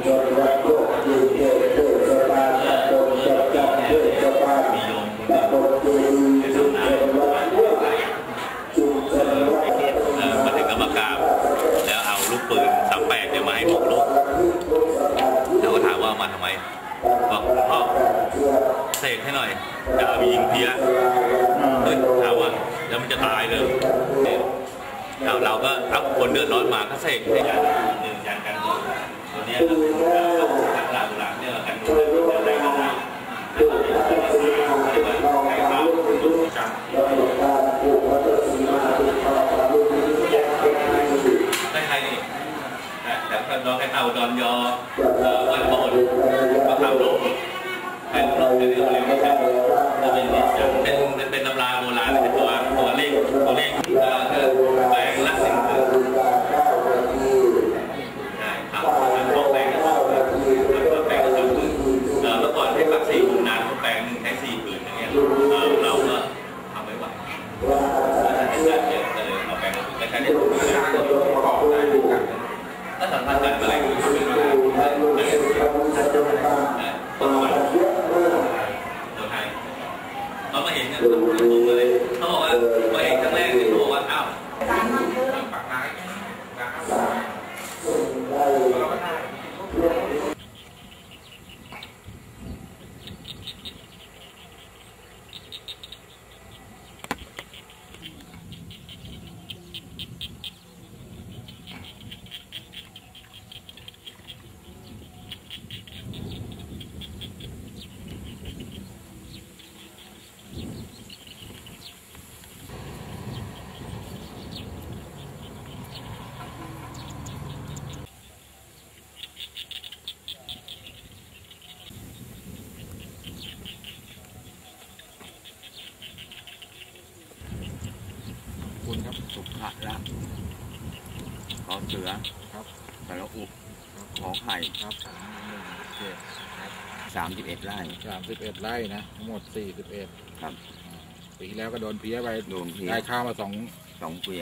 มาถึงก็มากราบแล้วเอาลูกปืน38เนี่ยมาให้ผมลูกแล้วก็ถามว่ามาทำไมบอกพ่อเสกให้หน่อยจะเอาไปยิงเพี้ยถามว่าแล้วมันจะตายเลยเราก็รับคนเดือดร้อนมาก็เสกให้ยันกันตัวนี้หลังเนี่ยกันอะไรก็ได้ได้ใครนี่แต่ดอนไข่เต่าดอนยอวันบอลมะขามโลกเป็นเป็นตำราโบราณเป็นตัวเลขแปลงละสิ่งใช่ครับพวกแปลงแปลงก็คือเมื่อก่อนให้ปัก4 ผืนนานแปลง1 แค่ 4 ผืนอย่างเงี้ยเราก็ทำไม่ไหวเลยเอาแปลงมาใช้ได้ทุกอย่างก็สำคัญกันอะไรคือเป็นอะไรต้นไม้ตัวไทยเรามาเห็นกันผมเลยเขาบอกว่ามาเห็นครั้งแรกเนี่ยเขาบอกว่าอ้าวปากร้ายคุณครับสุขะละขอเสือครับสระอุขอไข่ครับ31 ไร่ 31 ไร่นะทั้งหมด41 ครับปีแล้วก็โดนเพี้ยไปโดนเพี้ยได้ข้าวมา2 เพี้ย